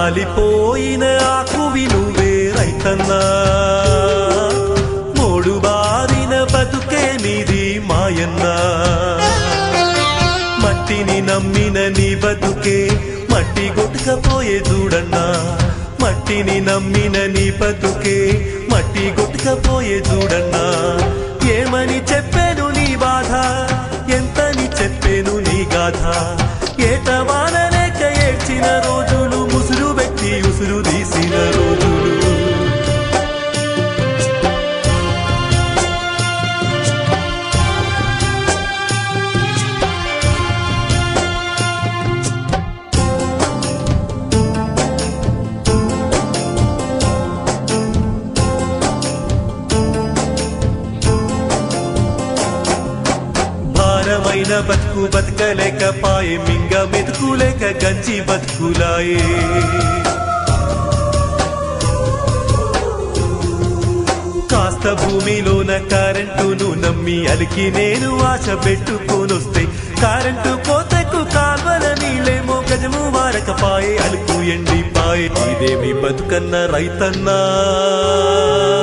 రాలిపోయిన ఆకువి నువ్వే రైతన్నా మోడు బారిన బతుకే నీది మాయన్నా మట్టిని నమ్మిన నీ బతుకే మట్టి కొట్టుకపోయే చూడన్నా మట్టిని నమ్మిన నీ బతుకే మట్టి కొట్టుకపోయే చూడన్నా ఏమని చెప్పేను నీ బాధ ఎంతని చెప్పేను నీ గాథ ఏటవాన లేక ఏడ్చిన రోజులు ముసురు పెట్టి ఉసురు తీసిన రోజులు భారమైన బతుకు బతకలేకపాయే మింగ మెతుకులేక గంజి బతుకులాయే కాస్త భూమిలోన కరెంటును నమ్మి అలికి నేను ఆశ పెట్టుకోనొస్తే కరెంటు కోతకు కాల్వల నీళ్ళేమో గజము వారకపాయే అలుకు ఎండిపాయే ఇదేమి బతుకన్న రైతన్నా